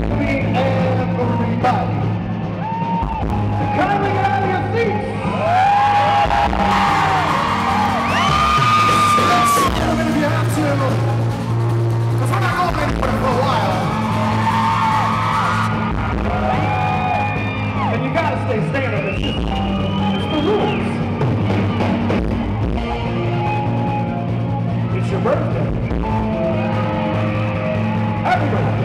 Everybody, kindly get out of your seats. Gentlemen, if you have to, because we're not going anywhere for a while. And you gotta stay standing. It's the rules. It's your birthday. Happy birthday.